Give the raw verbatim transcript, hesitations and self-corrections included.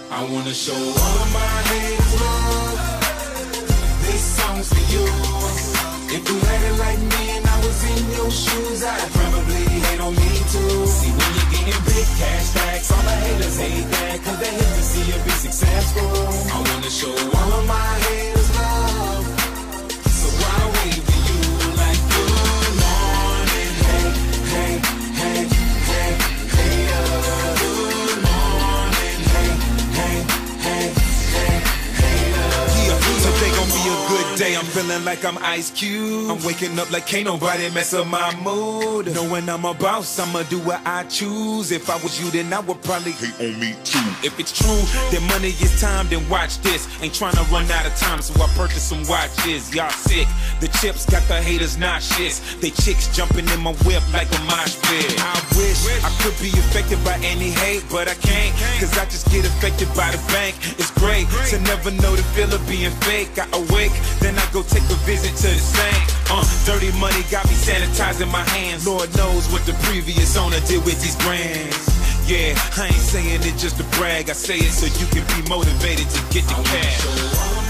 I wanna show all of my haters love. This song's for you. If you had it like me and I was in your shoes, I'd probably hate on me too. See, when you're getting big cash stacks, all the haters hate that, cause they hate to see you be successful. I wanna show all of my haters love, so I wave to you like good morning, hey, hey, hey, hey, hey, uh, good morning, hey, hey, hey, hey, hey, uh. Yeah, today gon' be a good day, I'm feeling like I'm Ice Cube. I'm waking up like can't nobody mess up my mood. Knowing I'm a boss, I'ma do what I choose. If I was you, then I would probably hate on me too. If it's true, then money is time, then watch this. Ain't trying to run out of time, so I purchased some watches. Y'all sick, the chips got the haters nauseous. They chicks jumping in my whip like a mosh pit. I wish I could be affected by any hate, but I can't, cause I just get affected by the bank. It's great to never know the feel of being fake. I awake, then I go take a visit to the saint. Uh, dirty money got me sanitizing my hands. Lord knows what the previous owner did with these brands. Yeah, I ain't saying it just to brag. I say it so you can be motivated to get the cash.